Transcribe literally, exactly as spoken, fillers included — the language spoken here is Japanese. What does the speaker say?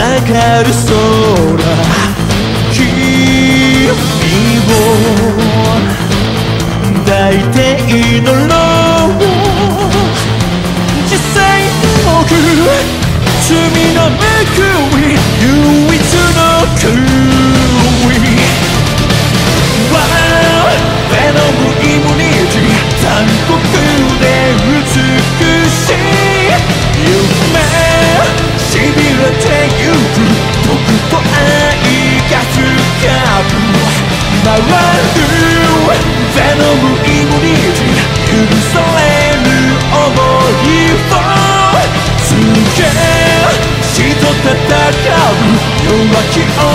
かる空君を抱いて祈ろう実際僕罪のぬくい唯一の悔いベノムイムニティ残酷で美しい夢しびれてゆく僕と愛が深く回るベノムイムニティ許される想いを告げ死と戦う弱き